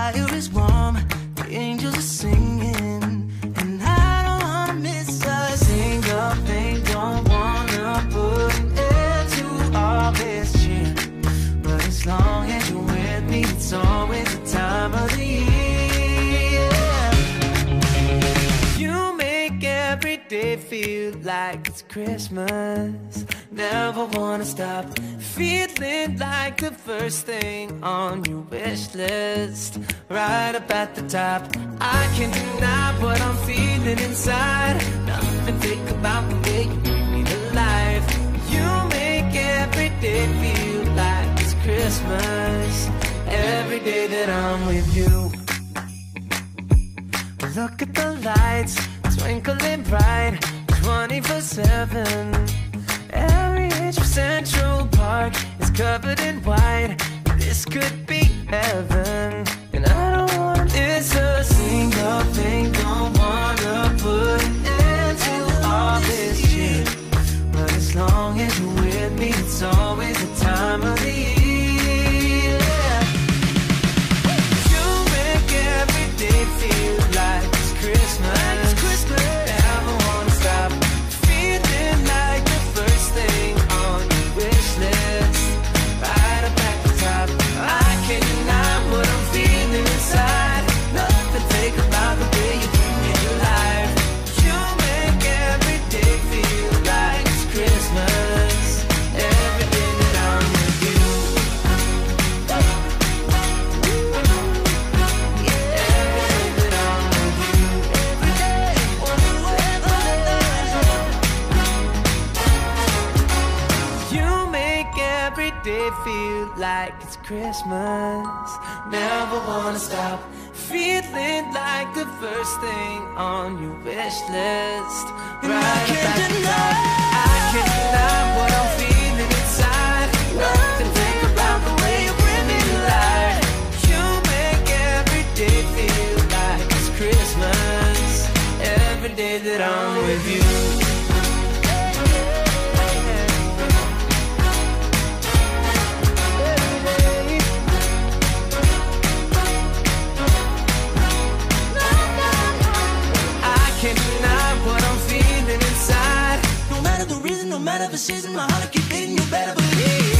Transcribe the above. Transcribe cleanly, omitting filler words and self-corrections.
fire is warm, the angels are singing, and I don't wanna miss a single thing. Don't wanna put an end to all this cheer, but as long as you're with me, it's always the time of the year. You make every day feel like it's Christmas. Never wanna stop feeling like the first thing on your wish list, right up at the top. I can't deny what I'm feeling inside. Nothing fake about the way you bring me to life. You make every day feel like it's Christmas, every day that I'm with you. Look at the lights twinkling bright 24/7. Every inch of Central Park is covered in white. This could be heaven, and I don't wanna miss a single thing. Don't wanna put an end to all this cheer, but as long as you're with me, it's always the time of the year. You make every day feel like it's Christmas. Never wanna stop feeling like the first thing on your wish list, right up at the top. I can't deny what I'm feeling inside. Nothing fake about the way you bring me to life. You make every day feel like it's Christmas, every day that I'm with you. Every day feel like it's Christmas. Never wanna stop feeling like the first thing on your wish list, right up at the top. I can't deny what I'm feeling inside. Nothing fake about the way you bring me to life. You make every day feel like it's Christmas, every day that I'm with you. No matter the reason, no matter the season, my heart keep beating, you better believe.